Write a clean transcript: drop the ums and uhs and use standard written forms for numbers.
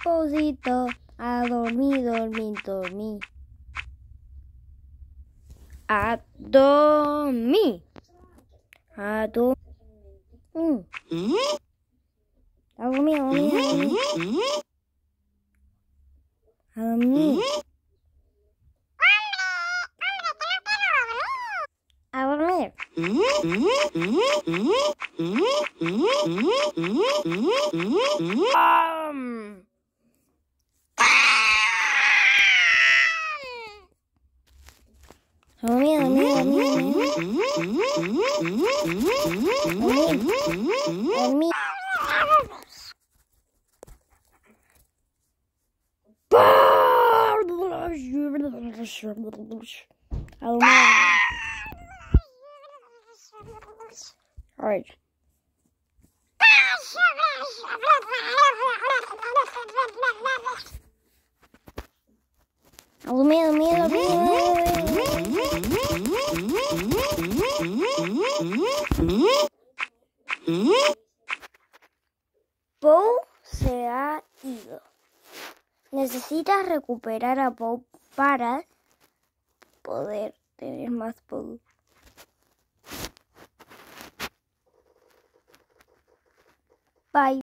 Posito, a dormir, dormir, dormir. A dormir. A dormir. A dormir, a dormir, a dormir. A dormir. A dormir. A dormir, a dormir, a dormir. A dormir. All right. A dormir, a dormir, a dormir. Bo se ha ido. Necesitas recuperar a Bo para poder tener más Bo. Bye.